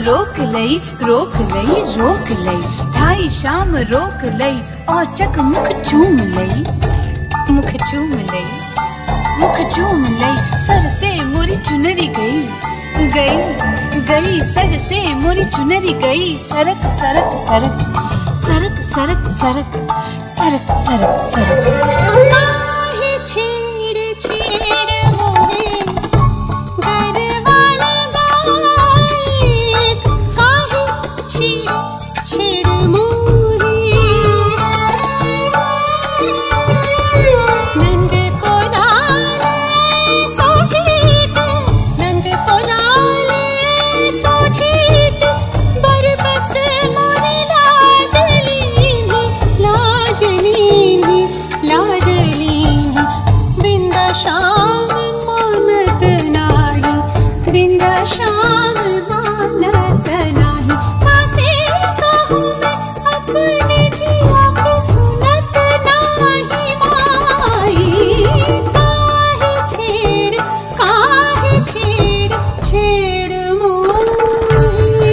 रोक लई रोक लई रोक लई, ढाई शाम रोक लई और चक मुख चूम लई, मुख चूम लई, मुख चूम लई। सर से मोरी चुनरी गई गई गई, सर से मोरी चुनरी गई। सरक सरक सरक सरक सरक सरक सरक सरक सरक। काहे छेड़ छेड़ मोहे गरवाला गाए, काहे छेड़ छेड़ मोहे। नंद को लाले सो ठीठ, नंद को लाले सो ठीठ, बरबस मोरे लाजलीनी लाजलीनी लाजलीनी। बिंदा शाम मानत नाही, बिंदा शाम मानत नाही। कासे कहूँ मैं अपने जिया के सुनत नाही माई। काहे छेड़ छेड़ मोहे।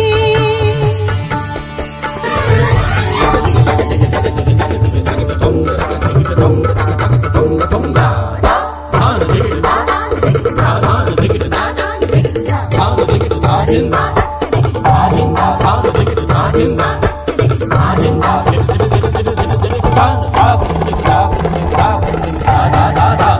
Da da da da